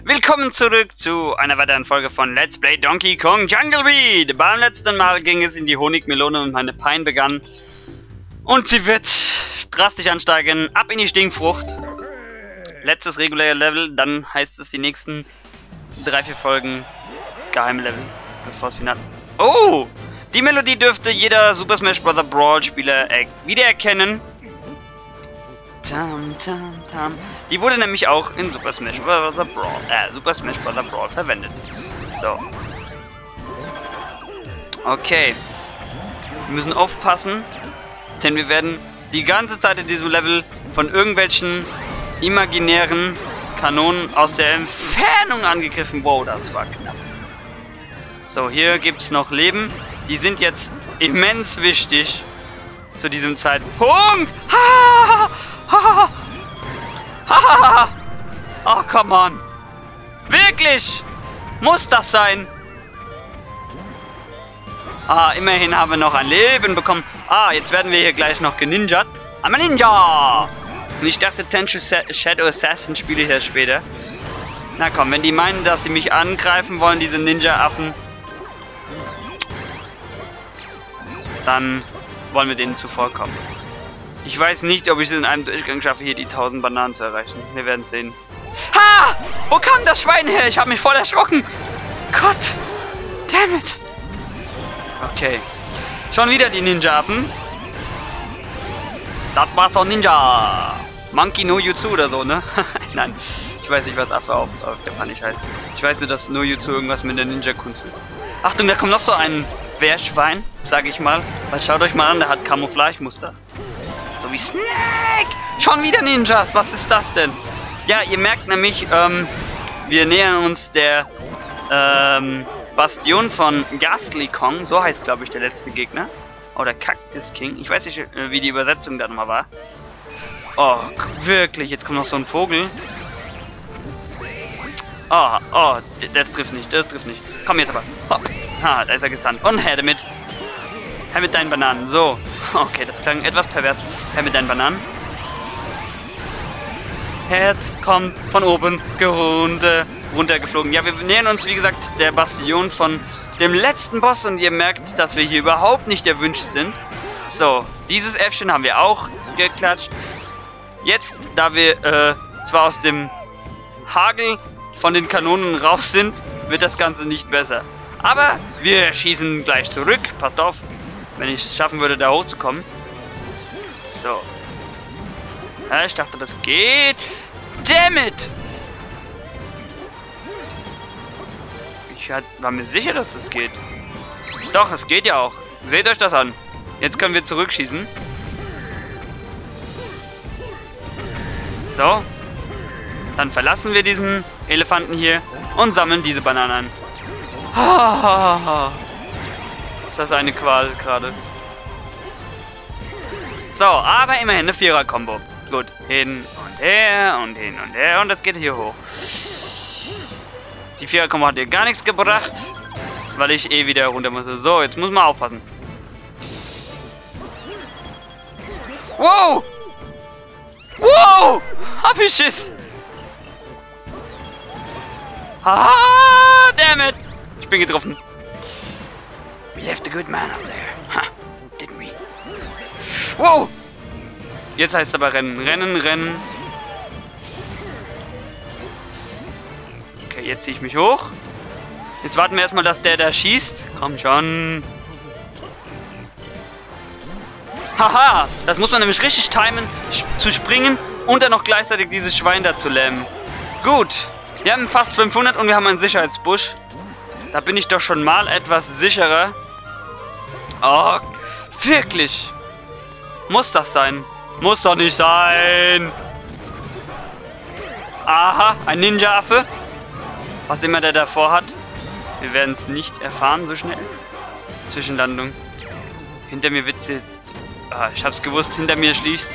Willkommen zurück zu einer weiteren Folge von Let's Play Donkey Kong Jungle Beat. Beim letzten Mal ging es in die Honigmelone und meine Pein begann. Und sie wird drastisch ansteigen. Ab in die Stinkfrucht. Letztes reguläre Level, dann heißt es die nächsten 3-4 Folgen Geheimlevel, bevor es final... Oh! Die Melodie dürfte jeder Super Smash Bros. Brawl Spieler wiedererkennen. Tam, tam, tam. Die wurde nämlich auch in Super Smash Bros. Brawl verwendet. So. Okay. Wir müssen aufpassen, denn wir werden die ganze Zeit in diesem Level von irgendwelchen imaginären Kanonen aus der Entfernung angegriffen. Wow, das war knapp. So, hier gibt es noch Leben. Die sind jetzt immens wichtig zu diesem Zeitpunkt. Ha! Ha! Ha! Oh, come on. Wirklich? Muss das sein? Ah, immerhin haben wir noch ein Leben bekommen. Ah, jetzt werden wir hier gleich noch geninjat. I'm a Ninja! Und ich dachte, Tenchu Shadow Assassin spiele ich erst später. Na komm, wenn die meinen, dass sie mich angreifen wollen, diese Ninja-Affen, dann wollen wir denen zuvorkommen. Ich weiß nicht, ob ich es in einem Durchgang schaffe, hier die 1000 Bananen zu erreichen. Wir werden sehen. Ha! Wo kam das Schwein her? Ich habe mich voll erschrocken. Gott! Damn it! Okay. Schon wieder die Ninja-Affen. Das war's auch Ninja. Monkey no Jutsu oder so, ne? Nein. Ich weiß nicht, was Affe auf Japanisch heißt. Ich weiß nur, dass no Jutsu irgendwas mit der Ninja-Kunst ist. Achtung, da kommt noch so ein Wehrschwein, sage ich mal. Weil schaut euch mal an, der hat Camouflage-Muster. So wie Snake! Schon wieder Ninjas, was ist das denn? Ja, ihr merkt nämlich, wir nähern uns der Bastion von Ghastly Kong. So heißt, glaube ich, der letzte Gegner. Oder Cactus King. Ich weiß nicht, wie die Übersetzung da nochmal war. Oh, wirklich, jetzt kommt noch so ein Vogel. Oh, das trifft nicht, das trifft nicht. Komm jetzt aber. Hopp. Ha, da ist er gestunt. Und her damit. Her mit deinen Bananen. So. Okay, das klang etwas pervers. Her mit deinen Bananen. Herz kommt von oben runtergeflogen. Ja, wir nähern uns, wie gesagt, der Bastion von dem letzten Boss. Und ihr merkt, dass wir hier überhaupt nicht erwünscht sind. So, dieses Äffchen haben wir auch geklatscht. Jetzt, da wir zwar aus dem Hagel von den Kanonen raus sind, wird das Ganze nicht besser. Aber wir schießen gleich zurück. Passt auf, wenn ich es schaffen würde, da hochzukommen. So. Ja, ich dachte, das geht. Damn it! Ich war mir sicher, dass das geht. Doch, es geht ja auch. Seht euch das an. Jetzt können wir zurückschießen. So. Dann verlassen wir diesen Elefanten hier und sammeln diese Bananen an. Ist das eine Qual gerade? So, aber immerhin eine Vierer-Kombo. Gut, hin und her und hin und her und das geht hier hoch. Die Vierer-Kombo hat hier gar nichts gebracht, weil ich eh wieder runter muss. So, jetzt muss man aufpassen. Wow! Wow! Hab ich Schiss! Ah, damn it! Ich bin getroffen. We left a good man up there. Ha, didn't we? Wow! Jetzt heißt es aber rennen, rennen, rennen. Okay, jetzt ziehe ich mich hoch. Jetzt warten wir erstmal, dass der da schießt. Komm schon. Haha! Das muss man nämlich richtig timen, zu springen und dann noch gleichzeitig dieses Schwein da zu lähmen. Gut. Wir haben fast 500 und wir haben einen Sicherheitsbusch. Da bin ich doch schon mal etwas sicherer. Oh, wirklich? Muss das sein? Muss doch nicht sein. Aha, ein Ninja-Affe. Was immer der davor hat. Wir werden es nicht erfahren so schnell. Zwischenlandung. Hinter mir wird sie... Ah, ich hab's gewusst, hinter mir schließt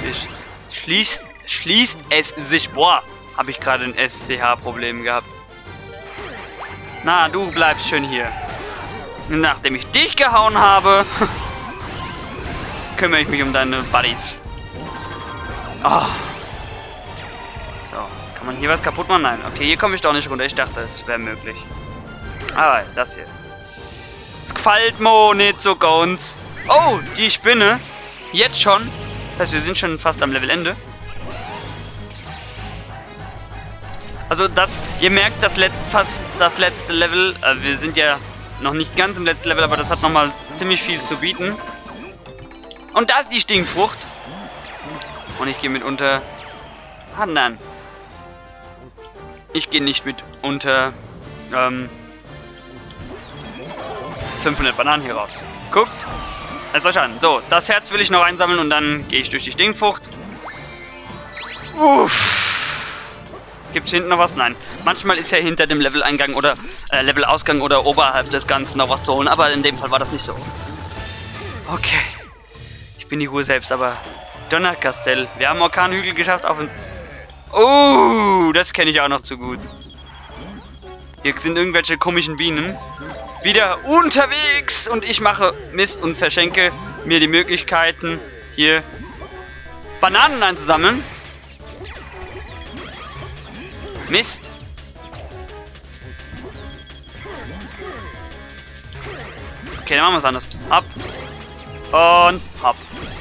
es sich... Boah, habe ich gerade ein SCH-Problem gehabt. Na, du bleibst schön hier. Nachdem ich dich gehauen habe, kümmere ich mich um deine Buddies. Oh. So, Kann man hier was kaputt machen? Nein. Okay, hier komme ich doch nicht runter. Ich dachte, es wäre möglich. Ah, das hier. Es gefällt mir nicht so ganz. Oh, die Spinne. Jetzt schon. Das heißt, wir sind schon fast am Levelende. Also ihr merkt, fast das letzte Level. Wir sind ja noch nicht ganz im letzten Level, aber das hat nochmal ziemlich viel zu bieten. Und da ist die Stinkfrucht. Und ich gehe mit unter... Ah, nein. Ich gehe nicht mit unter 500 Bananen hier raus. Guckt. Es euch an. So, das Herz will ich noch einsammeln und dann gehe ich durch die Stinkfrucht. Uff. Gibt es hinten noch was? Nein. Manchmal ist ja hinter dem Leveleingang oder Levelausgang oder oberhalb des Ganzen noch was zu holen, aber in dem Fall war das nicht so. Okay. Ich bin die Ruhe selbst, aber Donnerkastell. Wir haben Orkanhügel geschafft auf uns. Oh, das kenne ich auch noch zu gut. Hier sind irgendwelche komischen Bienen. Wieder unterwegs und ich mache Mist und verschenke mir die Möglichkeiten, hier Bananen einzusammeln. Mist. Okay, dann machen wir es anders. Hopp. Und hopp.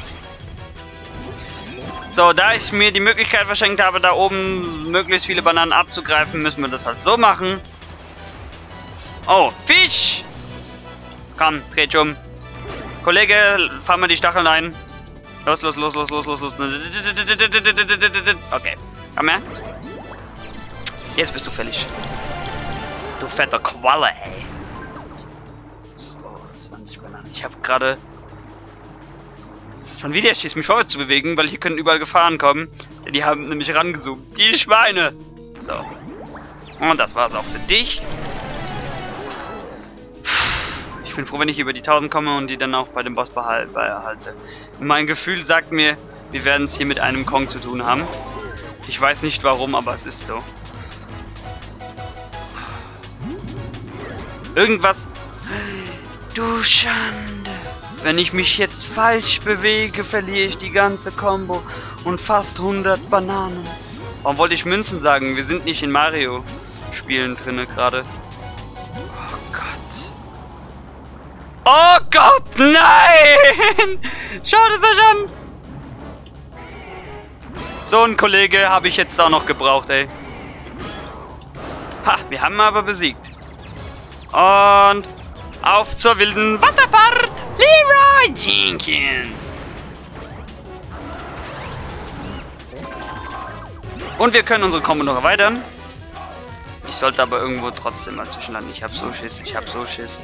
So, da ich mir die Möglichkeit verschenkt habe, da oben möglichst viele Bananen abzugreifen, müssen wir das halt so machen. Oh, Fisch! Komm, dreh dich um. Kollege, fahr mal die Stacheln ein. Los, los, los, los, los, los, los. Okay, komm her. Jetzt bist du fällig. Du fetter Qualle, ey. So, 20 Bananen. Ich habe gerade... Schon wieder schießt mich vorwärts zu bewegen, weil hier können überall Gefahren kommen. Denn die haben nämlich rangezoomt. Die Schweine! So. Und das war's auch für dich. Ich bin froh, wenn ich über die 1000 komme und die dann auch bei dem Boss behalte. Mein Gefühl sagt mir, wir werden es hier mit einem Kong zu tun haben. Ich weiß nicht warum, aber es ist so. Irgendwas... Du Schande! Wenn ich mich jetzt falsch bewege, verliere ich die ganze Combo und fast 100 Bananen. Warum wollte ich Münzen sagen? Wir sind nicht in Mario-Spielen drinne gerade. Oh Gott. Oh Gott, nein! Schaut es euch an! So ein Kollege habe ich jetzt auch noch gebraucht, ey. Ha, wir haben ihn aber besiegt. Und auf zur wilden Wasserfahrt! Leroy Jenkins! Und wir können unsere Combo noch erweitern. Ich sollte aber irgendwo trotzdem mal zwischenlanden. Ich hab so Schiss, ich hab so Schiss.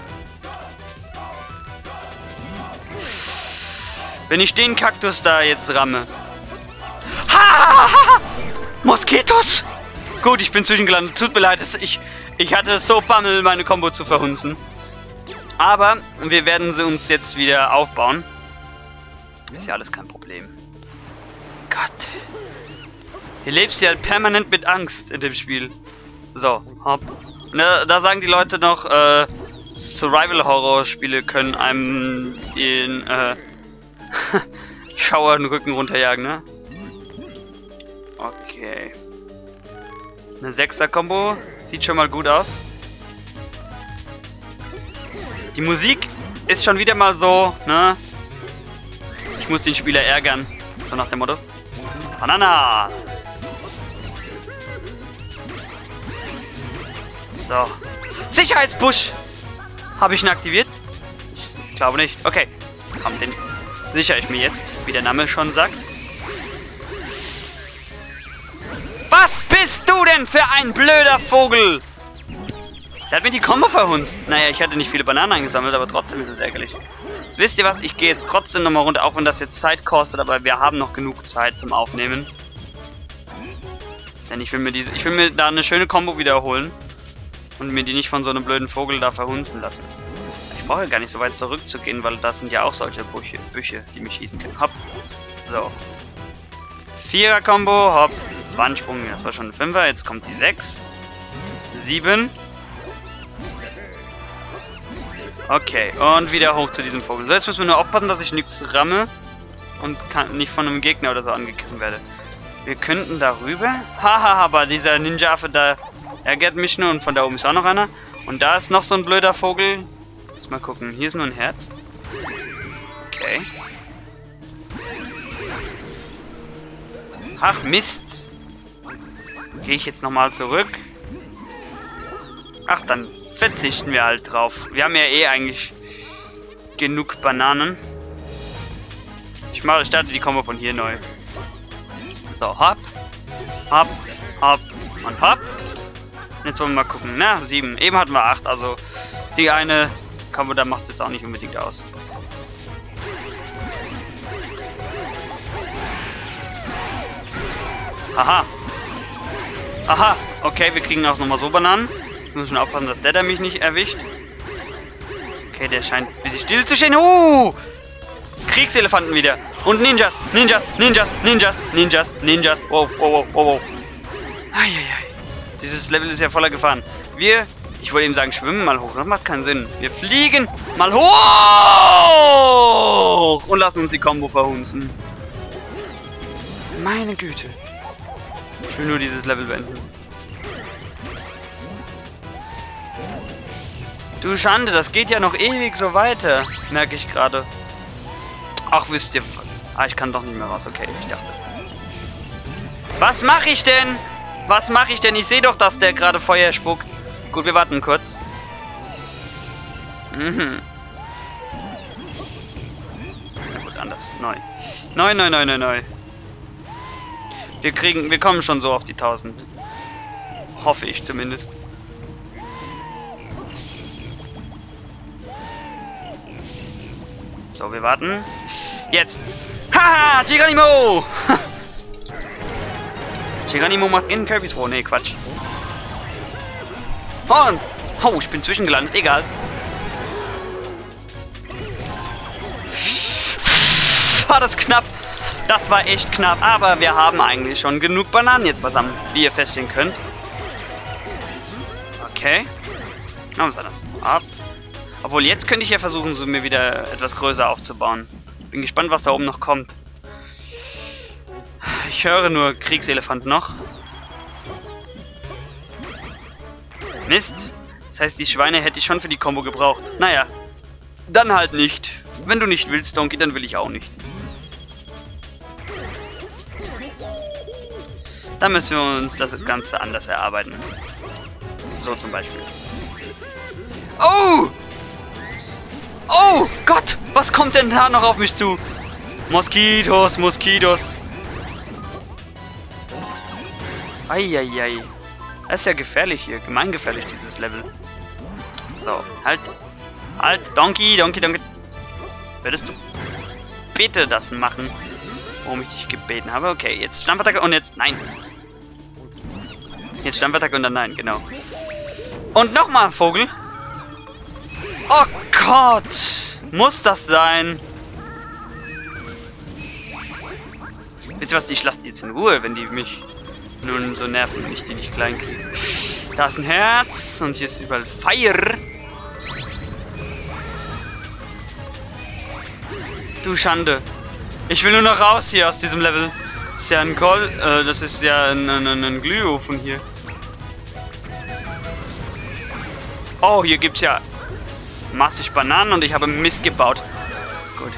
Wenn ich den Kaktus da jetzt ramme. Ha! Moskitos! Gut, ich bin zwischengelandet. Tut mir leid, ich hatte so Bammel, meine Combo zu verhunzen. Aber wir werden sie uns jetzt wieder aufbauen. Ist ja alles kein Problem. Gott. Hier lebst du ja permanent mit Angst in dem Spiel. So, hopp. Ne, da sagen die Leute noch, Survival-Horror-Spiele können einem den, Schauer den Rücken runterjagen, ne? Okay. Eine 6er-Kombo. Sieht schon mal gut aus. Die Musik ist schon wieder mal so, ne? Ich muss den Spieler ärgern. So nach dem Motto. Banana! So. Sicherheitspush! Habe ich ihn aktiviert? Ich glaube nicht. Okay. Komm, den sichere ich mir jetzt, wie der Name schon sagt. Was bist du denn für ein blöder Vogel? Der hat mir die Combo verhunzt. Naja, ich hatte nicht viele Bananen eingesammelt, aber trotzdem ist es ärgerlich. Wisst ihr was? Ich gehe jetzt trotzdem nochmal runter, auch wenn das jetzt Zeit kostet, aber wir haben noch genug Zeit zum Aufnehmen. Denn ich will mir da eine schöne Combo wiederholen. Und mir die nicht von so einem blöden Vogel da verhunzen lassen. Ich brauche ja gar nicht so weit zurückzugehen, weil das sind ja auch solche Büsche, die mich schießen können. Hopp. So. 4er-Kombo, hopp. Wandsprung, das war schon ein 5er, jetzt kommt die 6. 7. Okay, und wieder hoch zu diesem Vogel. So, jetzt müssen wir nur aufpassen, dass ich nichts ramme und nicht von einem Gegner oder so angegriffen werde. Wir könnten darüber. Haha, aber dieser Ninja-Affe da ärgert mich nur. Und von da oben ist auch noch einer. Und da ist noch so ein blöder Vogel. Lass mal gucken. Hier ist nur ein Herz. Okay. Ach, Mist. Gehe ich jetzt nochmal zurück. Ach, dann verzichten wir halt drauf. Wir haben ja eh eigentlich genug Bananen. Ich starte die Kombo von hier neu. So, hopp. Hopp, hopp und hopp. Jetzt wollen wir mal gucken. Na, 7. Eben hatten wir 8. Also die eine Kombo, da macht es jetzt auch nicht unbedingt aus. Aha. Aha. Okay, wir kriegen auch nochmal so Bananen. Wir müssen aufpassen, dass der mich nicht erwischt. Okay, der scheint ein bisschen still zu stehen. Kriegselefanten wieder. Und Ninjas. Ninjas. Ninjas. Ninjas. Ninjas. Ninjas. Wow, wow, wow, wow. Eieiei. Dieses Level ist ja voller Gefahren. Ich wollte eben sagen, schwimmen mal hoch. Das macht keinen Sinn. Wir fliegen mal hoch. Und lassen uns die Combo verhunzen. Meine Güte. Ich will nur dieses Level beenden. Du Schande, das geht ja noch ewig so weiter. Merke ich gerade. Ach, wisst ihr was? Ah, ich kann doch nicht mehr raus. Okay, ich dachte. Was mache ich denn? Was mache ich denn? Ich sehe doch, dass der gerade Feuer spuckt. Gut, wir warten kurz. Mhm. Na gut, anders. Neu. Neu. Wir kommen schon so auf die 1000. Hoffe ich zumindest. So, wir warten. Jetzt. Haha, Giganimo! Giganimo macht in Kirby's War. Nee, Quatsch. Und. Oh, ich bin zwischengelandet. Egal. War das knapp. Das war echt knapp. Aber wir haben eigentlich schon genug Bananen jetzt beisammen, wie ihr feststellen könnt. Okay. Na, was anderes. Ab. Obwohl, jetzt könnte ich ja versuchen, so mir wieder etwas größer aufzubauen. Bin gespannt, was da oben noch kommt. Ich höre nur Kriegselefant noch. Mist. Das heißt, die Schweine hätte ich schon für die Combo gebraucht. Naja. Dann halt nicht. Wenn du nicht willst, Donkey, dann will ich auch nicht. Dann müssen wir uns das Ganze anders erarbeiten. So zum Beispiel. Oh! Oh Gott! Was kommt denn da noch auf mich zu? Moskitos, Moskitos. Eieiei. Das ist ja gefährlich hier. Gemeingefährlich, dieses Level. So, halt. Halt, Donkey. Würdest du bitte das machen, worum ich dich gebeten habe? Okay, jetzt Stampfattacke und jetzt nein. Jetzt Stampfattacke und dann nein, genau. Und nochmal, Vogel. Oh Gott! Muss das sein? Wisst ihr was, ich lasse die jetzt in Ruhe, wenn die mich nun so nerven, wenn ich die nicht klein kriege. Da ist ein Herz und hier ist überall Feuer. Du Schande. Ich will nur noch raus hier aus diesem Level. Das ist ja ein das ist ja ein Glühofen hier. Oh, hier gibt's ja massig Bananen und ich habe Mist gebaut. Gut.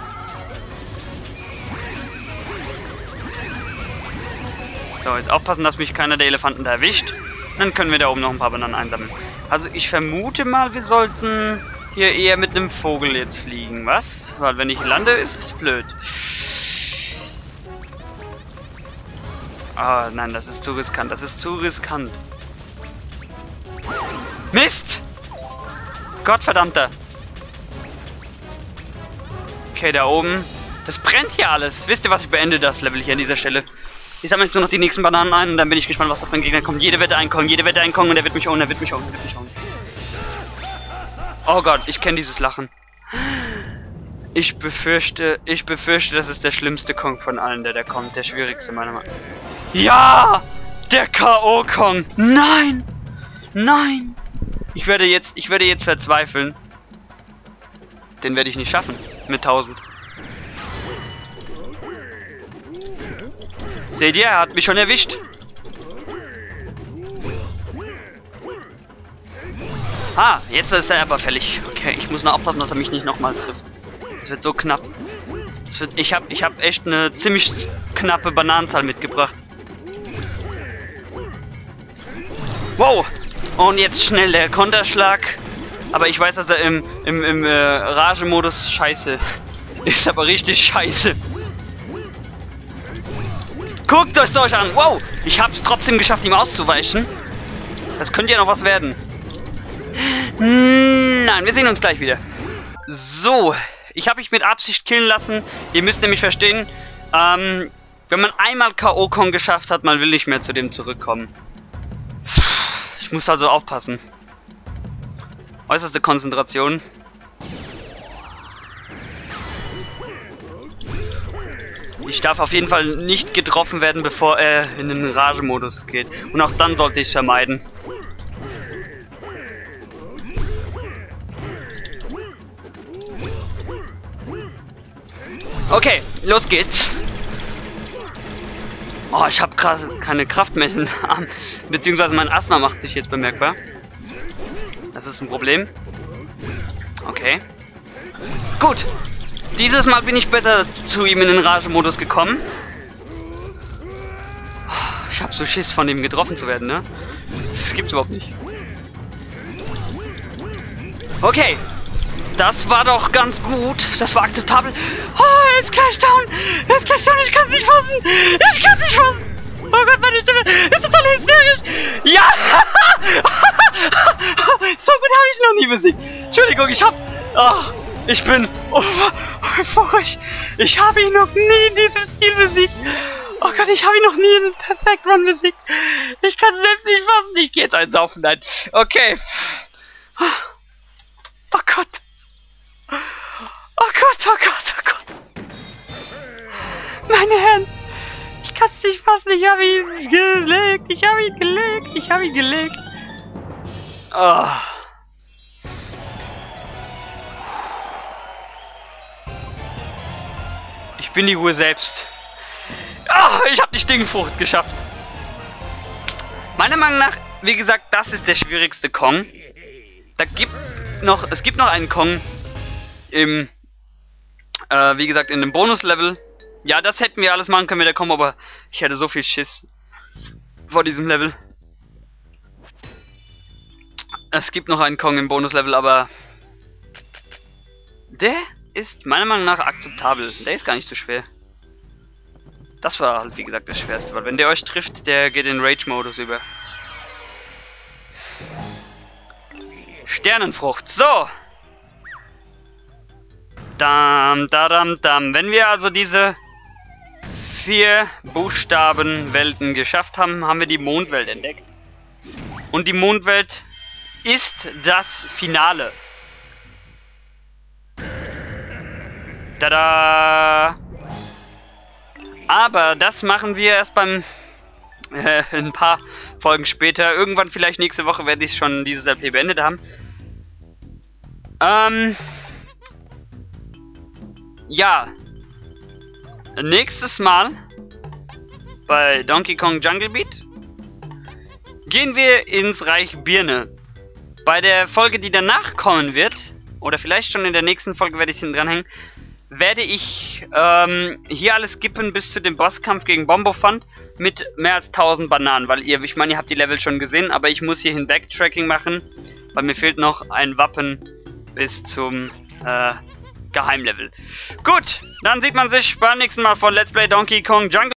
So, jetzt aufpassen, dass mich keiner der Elefanten da erwischt. Dann können wir da oben noch ein paar Bananen einsammeln. Also ich vermute mal, wir sollten hier eher mit einem Vogel jetzt fliegen, was? Weil wenn ich lande, ist es blöd. Ah, nein, das ist zu riskant. Das ist zu riskant. Mist! Gottverdammter. Okay, da oben. Das brennt hier alles. Wisst ihr was? Ich beende das Level hier an dieser Stelle. Ich sammle jetzt nur noch die nächsten Bananen ein und dann bin ich gespannt, was da für ein Gegner kommt. Jede Wette einkommen und er wird mich hauen, Oh Gott, ich kenne dieses Lachen. Ich befürchte, das ist der schlimmste Kong von allen, der kommt. Der schwierigste, meiner Meinung nach. Ja! Der K.O.-Kong! Nein! Nein! Ich werde jetzt verzweifeln. Den werde ich nicht schaffen. Mit 1000. Seht ihr, er hat mich schon erwischt. Ah, jetzt ist er aber fällig. Okay, ich muss nur aufpassen, dass er mich nicht nochmal trifft. Das wird so knapp. Ich hab echt eine ziemlich knappe Bananenzahl mitgebracht. Wow! Und jetzt schnell der Konterschlag. Aber ich weiß, dass er im Rage-Modus scheiße ist, aber richtig scheiße. Guckt euch das an! Wow! Ich hab's trotzdem geschafft, ihm auszuweichen. Das könnte ja noch was werden. Nein, wir sehen uns gleich wieder. So, ich habe mich mit Absicht killen lassen. Ihr müsst nämlich verstehen, wenn man einmal K.O. Kong geschafft hat, man will nicht mehr zu dem zurückkommen. Ich muss also aufpassen. Äußerste Konzentration. Ich darf auf jeden Fall nicht getroffen werden, bevor er in den Rage-Modus geht. Und auch dann sollte ich es vermeiden. Okay, los geht's. Oh, ich habe gerade keine Kraft mehr in den Arm. Beziehungsweise mein Asthma macht sich jetzt bemerkbar. Das ist ein Problem. Okay. Gut. Dieses Mal bin ich besser zu ihm in den Rage-Modus gekommen. Ich habe so Schiss, von ihm getroffen zu werden, ne? Das gibt's überhaupt nicht. Okay. Das war doch ganz gut. Das war akzeptabel. Oh, er ist gleich down. Er ist gleich down. Ich kann es nicht fassen. Ich kann es nicht fassen. Oh Gott, meine Stimme ist total hysterisch. Ja! So gut habe ich noch nie besiegt. Entschuldigung, ich bin euphorisch. Ich habe ihn noch nie in diesem Stil besiegt. Oh Gott, ich habe ihn noch nie in Perfect Run besiegt. Ich kann es selbst nicht fassen. Ich gehe jetzt einsaufen. Nein. Okay. Oh Gott. Oh Gott, oh Gott, oh Gott. Meine Herren. Ich kann es nicht fassen. Ich habe ihn gelegt. Ich habe ihn gelegt. Ich habe ihn gelegt. Oh. Ich bin die Ruhe selbst. Oh, ich habe die Stinkfrucht geschafft. Meiner Meinung nach, wie gesagt, das ist der schwierigste Kong. Es gibt noch einen Kong im, wie gesagt, in dem Bonuslevel. Ja, das hätten wir alles machen können mit der Kong, aber ich hätte so viel Schiss vor diesem Level. Es gibt noch einen Kong im Bonuslevel, aber der ist meiner Meinung nach akzeptabel. Der ist gar nicht so schwer. Das war halt, wie gesagt, das Schwerste, weil wenn der euch trifft, der geht in Rage-Modus über. Sternenfrucht. So. Dam, dadam, dam. Wenn wir also diese 4 Buchstabenwelten geschafft haben, haben wir die Mondwelt entdeckt. Und die Mondwelt ist das Finale. Tada! Aber das machen wir erst beim ein paar Folgen später. Irgendwann vielleicht nächste Woche werde ich schon dieses LP beendet haben. Ja. Nächstes Mal bei Donkey Kong Jungle Beat gehen wir ins Reich Birne. Bei der Folge, die danach kommen wird, oder vielleicht schon in der nächsten Folge werde ich hinten dranhängen, werde ich hier alles skippen bis zu dem Bosskampf gegen Bombofant mit mehr als 1000 Bananen, weil ich meine, ihr habt die Level schon gesehen, aber ich muss hierhin Backtracking machen, weil mir fehlt noch ein Wappen bis zum Geheimlevel. Gut, dann sieht man sich beim nächsten Mal von Let's Play Donkey Kong Jungle.